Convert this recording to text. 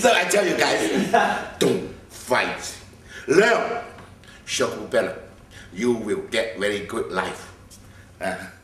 So I tell you guys, don't fight. Learn Circle Propeller. You will get very good life.